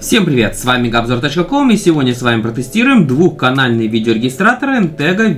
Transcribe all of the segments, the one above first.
Всем привет, с вами gabzor.com, и сегодня с вами протестируем двухканальный видеорегистратор Integra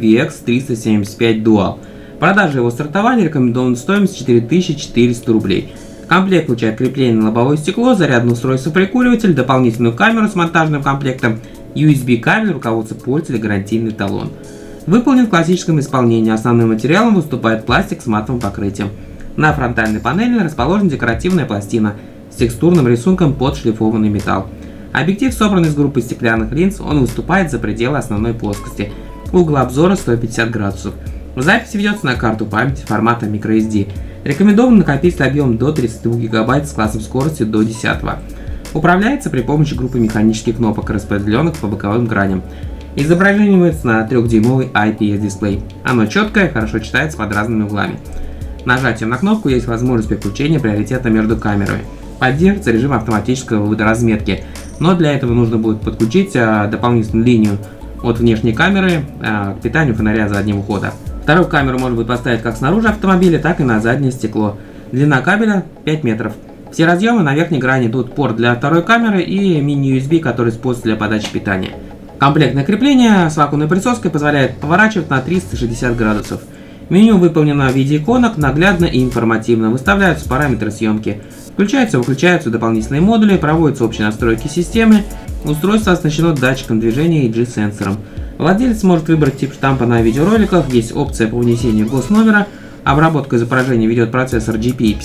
VX375 Dual. Продажа его стартовали, рекомендованная стоимость 4400 рублей. Комплект включает крепление на лобовое стекло, зарядное устройство-прикуриватель, дополнительную камеру с монтажным комплектом, USB кабель, руководство пользователя, гарантийный талон. Выполнен в классическом исполнении, основным материалом выступает пластик с матовым покрытием. На фронтальной панели расположена декоративная пластина с текстурным рисунком под шлифованный металл. Объектив собран из группы стеклянных линз, он выступает за пределы основной плоскости. Угол обзора 150 градусов. Запись ведется на карту памяти формата microSD. Рекомендован накопитель объем до 32 ГБ с классом скорости до 10. Управляется при помощи группы механических кнопок, распределенных по боковым граням. Изображение выводится на 3-дюймовый IPS дисплей. Оно четкое, хорошо читается под разными углами. Нажатием на кнопку есть возможность переключения приоритета между камерами. Поддерживается режим автоматического вывода разметки, но для этого нужно будет подключить дополнительную линию от внешней камеры к питанию фонаря заднего хода. Вторую камеру можно будет поставить как снаружи автомобиля, так и на заднее стекло. Длина кабеля 5 метров. Все разъемы на верхней грани идут порт для второй камеры и мини-USB, который используется для подачи питания. Комплектное крепление с вакуумной присоской позволяет поворачивать на 360 градусов. Меню выполнено в виде иконок, наглядно и информативно. Выставляются параметры съемки. Включаются и выключаются дополнительные модули, проводятся общие настройки системы. Устройство оснащено датчиком движения и G-сенсором. Владелец может выбрать тип штампа на видеороликах, есть опция по внесению госномера. Обработку изображения ведет процессор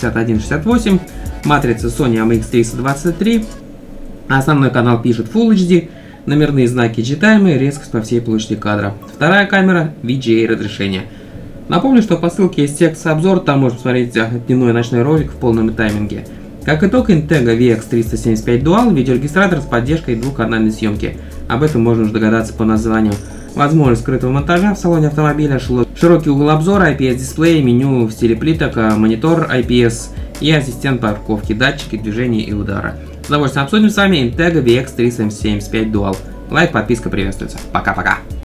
GP5168, матрица Sony AMX323. Основной канал пишет Full HD, номерные знаки читаемые, резкость по всей площади кадра. Вторая камера VGA разрешение. Напомню, что по ссылке есть текст-обзор, там можно посмотреть дневной и ночной ролик в полном тайминге. Как итог, Integra VX375 Dual – видеорегистратор с поддержкой двухканальной съемки. Об этом можно уже догадаться по названию. Возможность скрытого монтажа в салоне автомобиля, широкий угол обзора, IPS-дисплей, меню в стиле плиток, монитор IPS и ассистент парковки, датчики движения и удара. С удовольствием обсудим с вами Integra VX375 Dual. Лайк, подписка приветствуется. Пока-пока!